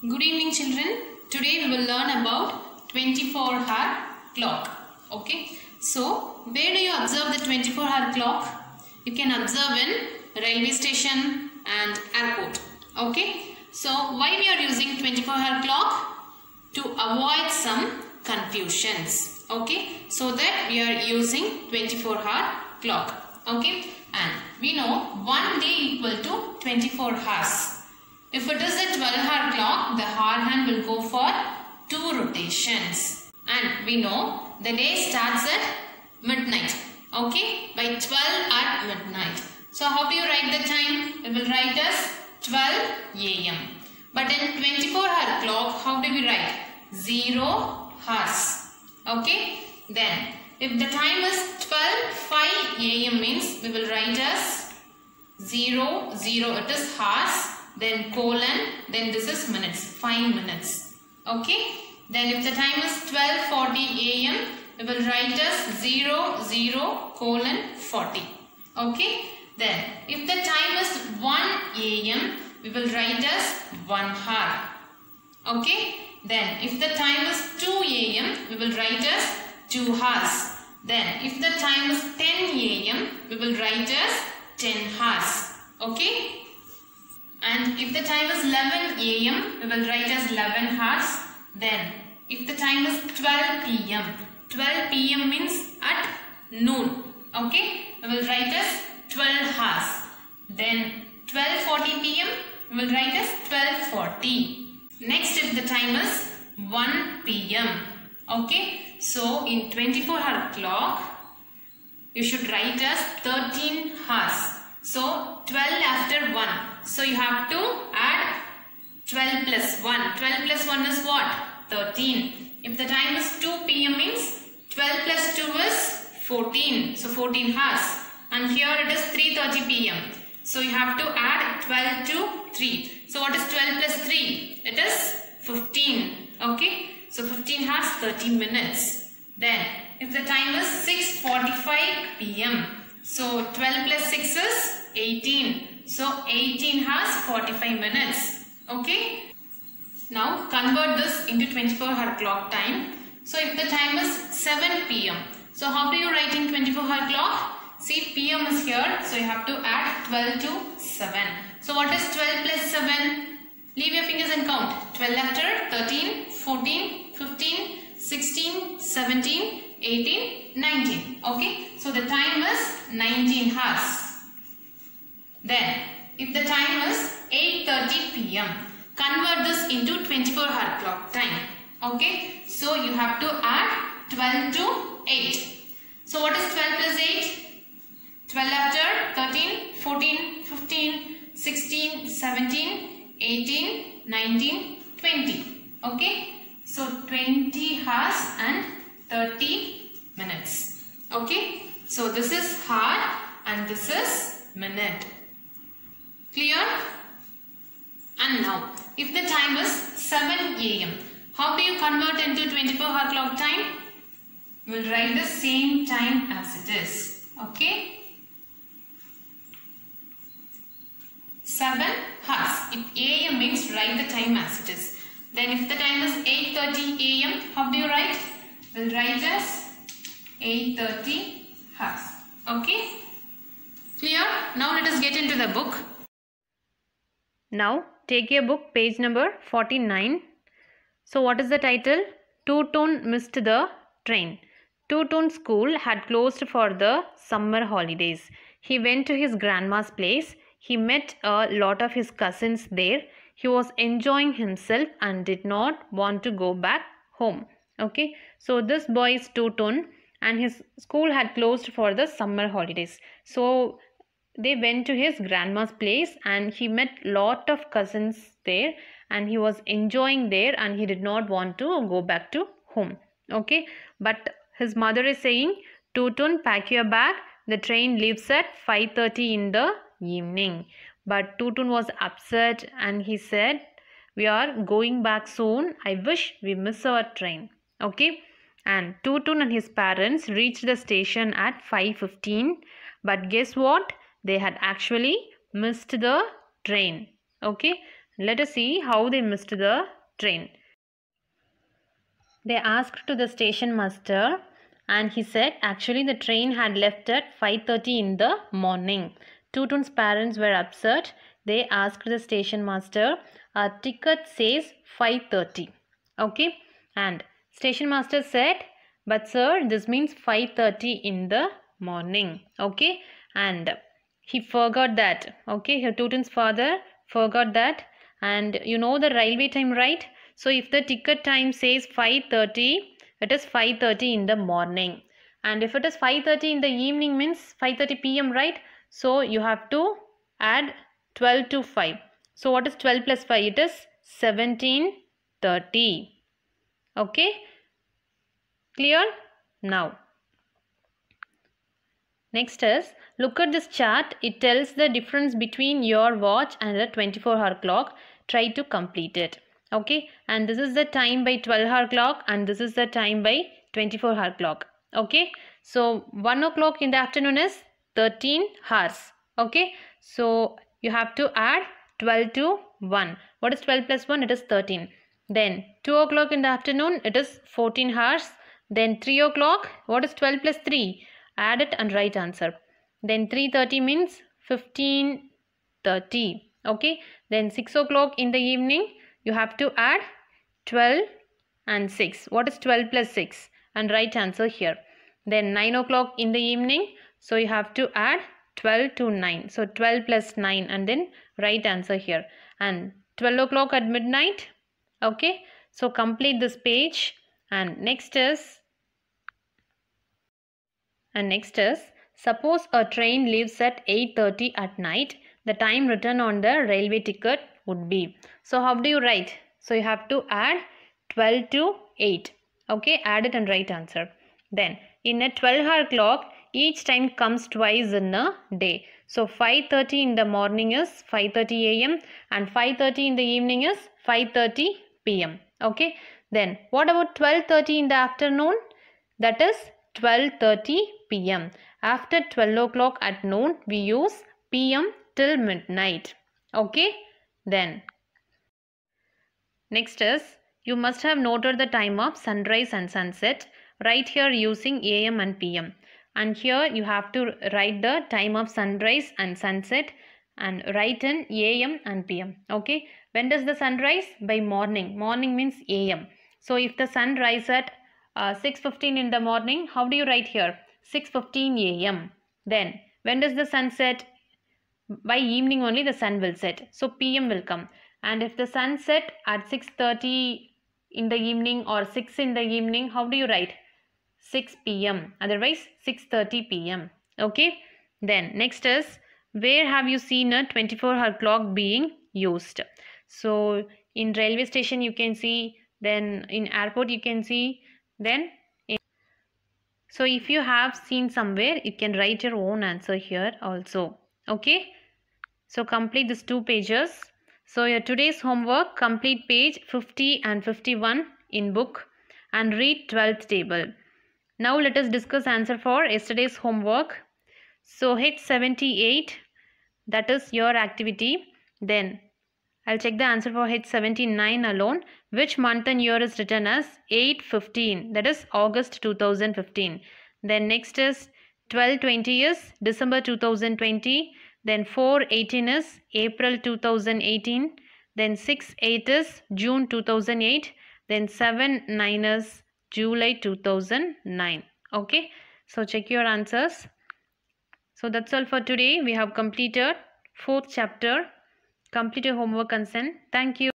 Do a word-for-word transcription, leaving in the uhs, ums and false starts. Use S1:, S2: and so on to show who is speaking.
S1: Good evening children. Today we will learn about twenty-four hour clock. Okay. So where do you observe the twenty-four hour clock? You can observe in railway station and airport. Okay. So why we are using twenty-four hour clock? To avoid some confusions. Okay. So that we are using twenty-four hour clock. Okay. And we know one day equal to twenty-four hours. If it is a twelve hour clock, the hour hand will go for two rotations. And we know the day starts at midnight. Okay? By twelve at midnight. So how do you write the time? We will write as twelve A M But in twenty-four hour clock, how do we write? zero hours. Okay? Then, if the time is twelve five A M means we will write as zero, zero. It is hours. Then colon, then this is minutes, five minutes. Okay. Then if the time is twelve forty A M, we will write as zero, zero, colon, forty. Okay. Then if the time is one A M, we will write as one hour. Okay. Then if the time is two A M, we will write as two hours. Then if the time is ten A M, we will write as ten hours. Okay. And if the time is eleven A M, we will write as eleven hours. Then, if the time is twelve P M, twelve P M means at noon. Okay, we will write as twelve hours. Then, twelve forty P M, we will write as twelve forty. Next, if the time is one P M. Okay, so in twenty-four hour clock, you should write as thirteen hours. So, twelve after one. So, you have to add twelve plus one. twelve plus one is what? thirteen. If the time is two P M means twelve plus two is fourteen. So, fourteen hours. And here it is three thirty P M So, you have to add twelve to three. So, what is twelve plus three? It is fifteen. Okay. So, fifteen hours, thirty minutes. Then, if the time is six forty-five P M So, twelve plus six is eighteen. So, eighteen hours, forty-five minutes. Okay. Now, convert this into twenty-four hour clock time. So, if the time is seven P M So, how do you write in twenty-four hour clock? See, P M is here. So, you have to add twelve to seven. So, what is twelve plus seven? Leave your fingers and count. twelve after thirteen, fourteen, fifteen, sixteen, seventeen, eighteen, nineteen. Okay. So, the time is nineteen hours. Then, if the time is eight thirty P M convert this into twenty-four hour clock time. Okay. So, you have to add twelve to eight. So, what is twelve plus eight? twelve after thirteen, fourteen, fifteen, sixteen, seventeen, eighteen, nineteen, twenty. Okay. So, twenty hours and thirty minutes. Okay. So, this is hour and this is minute. Clear? And now, if the time is seven A M how do you convert into twenty-four hour clock time? We will write the same time as it is. Okay? seven hours. If A M means write the time as it is. Then if the time is eight thirty A M how do you write? We will write as eight thirty hours. Okay? Clear? Now let us get into the book.
S2: Now take your book, page number forty-nine. So what is the title? Two-Tone missed the train. Two-Tone school had closed for the summer holidays. He went to his grandma's place. He met a lot of his cousins there. He was enjoying himself and did not want to go back home. Okay. So this boy is Two-Tone and his school had closed for the summer holidays. So they went to his grandma's place and he met lot of cousins there and he was enjoying there and he did not want to go back to home. Okay. But his mother is saying, Two-Tone, pack your bag. The train leaves at five thirty in the evening. But Two-Tone was upset and he said, we are going back soon. I wish we miss our train. Okay. And Two-Tone and his parents reached the station at five fifteen. But guess what? They had actually missed the train. Okay. let us see how they missed the train. They asked to the station master and he said actually the train had left at five thirty in the morning. Tutun's parents were upset. They asked the station master, our ticket says five thirty. Okay, and station master said, but sir, this means five thirty in the morning. Okay, and he forgot that. Okay, Tutun's father forgot that. And you know the railway time, right? So if the ticket time says five thirty, it is five thirty in the morning. And if it is five thirty in the evening means five thirty p m, right? So you have to add twelve to five. So what is twelve plus five? It is seventeen thirty. Okay, clear? Now, next is, look at this chart. It tells the difference between your watch and the twenty-four hour clock. Try to complete it. Okay, and this is the time by twelve hour clock and this is the time by twenty-four hour clock. Okay, so one o'clock in the afternoon is thirteen hours. Okay, so you have to add twelve to one. What is twelve plus one? It is thirteen. Then two o'clock in the afternoon, it is fourteen hours. Then three o'clock, what is twelve plus three? Add it and write answer. Then three thirty means fifteen thirty. Okay, then six o'clock in the evening, you have to add twelve and six. What is twelve plus six? And write answer here. Then nine o'clock in the evening, so you have to add twelve to nine. So twelve plus nine and then write answer here. And twelve o'clock at midnight. Okay, so complete this page. And next is, and next is, suppose a train leaves at eight thirty at night. The time written on the railway ticket would be. So how do you write? So you have to add twelve to eight. Okay, add it and write answer. Then in a twelve hour clock, each time comes twice in a day. So five thirty in the morning is five thirty a m and five thirty in the evening is five thirty p m Okay, then what about twelve thirty in the afternoon? That is twelve thirty p m After twelve o'clock at noon, we use p m till midnight. Okay, then next is, you must have noted the time of sunrise and sunset. Write here using a m and p m. And here you have to write the time of sunrise and sunset and write in a m and p m. Okay, when does the sun rise? By morning. Morning means a m. So if the sun rises at uh, six fifteen in the morning, how do you write here? six fifteen a m. Then when does the sun set? By evening only the sun will set. So p m will come. And if the sun set at six thirty in the evening or six in the evening, how do you write? six p m Otherwise six thirty p m Okay. Then next is, where have you seen a twenty-four hour clock being used? So in railway station you can see, then in airport you can see, then in... so if you have seen somewhere, you can write your own answer here also. Okay, so complete these two pages. So your today's homework, complete page fifty and fifty-one in book and read twelfth table. Now let us discuss answer for yesterday's homework. So H seventy-eight, that is your activity. Then I'll check the answer for H seventy-nine alone. Which month and year is written as eight fifteen, that is August two thousand fifteen. Then next is twelve twenty is December two thousand twenty. Then four eighteen is April two thousand eighteen. Then six eight is June two thousand eight. Then seven nine is July two thousand nine. Okay, so check your answers. So that's all for today. We have completed fourth chapter. Complete your homework consent. Thank you.